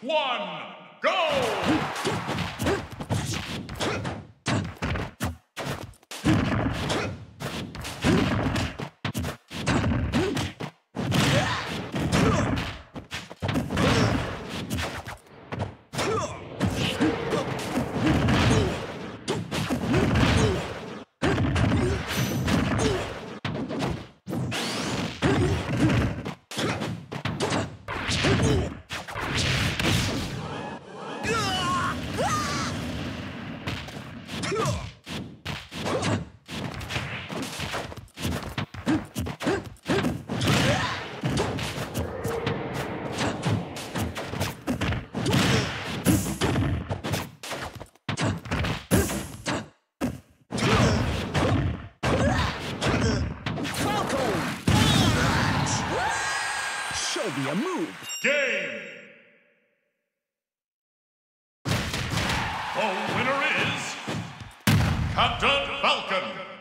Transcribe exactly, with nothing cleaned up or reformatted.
one, go! Show me a move. Game! The winner is Captain Falcon!